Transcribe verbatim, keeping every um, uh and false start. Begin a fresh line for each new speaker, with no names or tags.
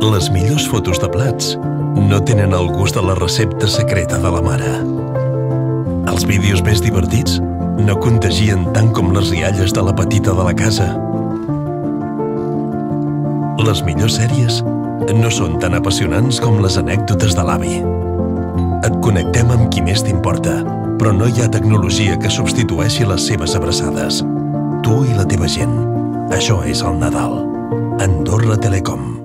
Les millors fotos de plats no tenen el gust de la recepta secreta de la mare. Els vídeos més divertits no contagien tant com les rialles de la petita de la casa. Les millors sèries no són tan apassionants com les anècdotes de l'avi. Et connectem amb qui més t'importa, però no hi ha tecnologia que substitueixi les seves abraçades. Tu i la teva gent. Això és el Nadal. Andorra Telecom.